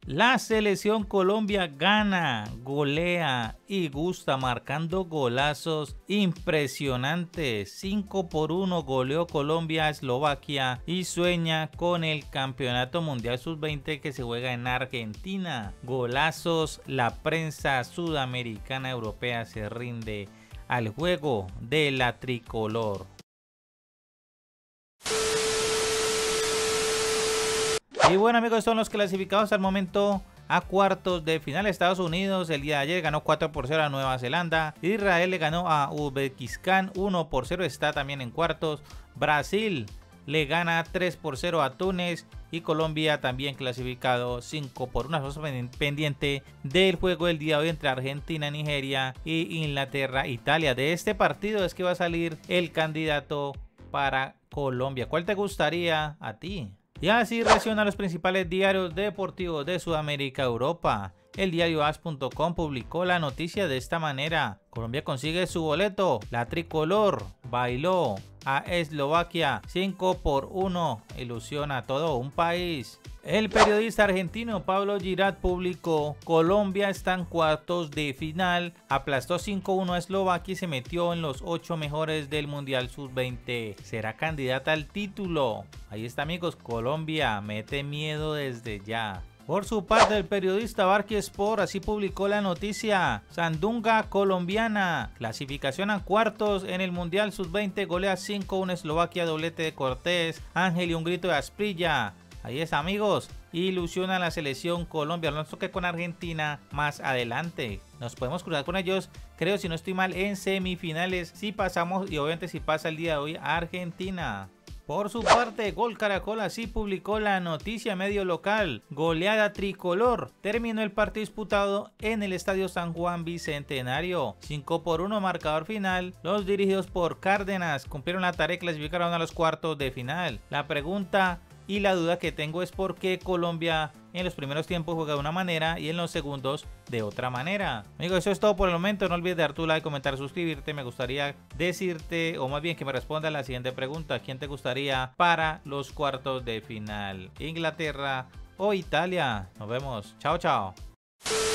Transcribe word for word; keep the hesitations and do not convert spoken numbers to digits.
La selección Colombia gana, golea y gusta marcando golazos impresionantes. cinco por uno goleó Colombia a Eslovaquia y sueña con el Campeonato Mundial sub veinte que se juega en Argentina. Golazos, la prensa sudamericana europea se rinde al juego de la tricolor. Y bueno amigos, son los clasificados al momento a cuartos de final. Estados Unidos el día de ayer ganó cuatro por cero a Nueva Zelanda. Israel le ganó a Uzbekistán uno por cero, está también en cuartos. Brasil le gana tres por cero a Túnez. Y Colombia también clasificado cinco por uno. Pendiente del juego del día de hoy entre Argentina, Nigeria y Inglaterra, Italia. De este partido es que va a salir el candidato para Colombia. ¿Cuál te gustaría a ti? Y así reaccionan los principales diarios deportivos de Sudamérica, Europa. El diario as punto com publicó la noticia de esta manera: Colombia consigue su boleto, la tricolor bailó a Eslovaquia cinco por uno, ilusiona a todo un país. El periodista argentino Pablo Girat publicó: Colombia está en cuartos de final, aplastó cinco uno a Eslovaquia y se metió en los ocho mejores del Mundial sub veinte. Será candidata al título. Ahí está amigos, Colombia mete miedo desde ya. Por su parte, el periodista Barqui Sport así publicó la noticia: Sandunga colombiana, clasificación a cuartos en el Mundial sub veinte, golea cinco uno Eslovaquia, doblete de Cortés, Ángel y un grito de Asprilla. Ahí es amigos, ilusiona a la selección Colombia. Nos toque con Argentina más adelante. Nos podemos cruzar con ellos, creo si no estoy mal, en semifinales si pasamos, y obviamente si pasa el día de hoy a Argentina. Por su parte, Gol Caracol así publicó la noticia medio local: goleada tricolor. Terminó el partido disputado en el Estadio San Juan Bicentenario. cinco por uno marcador final. Los dirigidos por Cárdenas cumplieron la tarea y clasificaron a los cuartos de final. La pregunta y la duda que tengo es por qué Colombia en los primeros tiempos juega de una manera y en los segundos de otra manera. Amigos, eso es todo por el momento. No olvides dar tu like, comentar, suscribirte. Me gustaría decirte, o más bien que me responda a la siguiente pregunta: ¿quién te gustaría para los cuartos de final? ¿Inglaterra o Italia? Nos vemos. Chao, chao.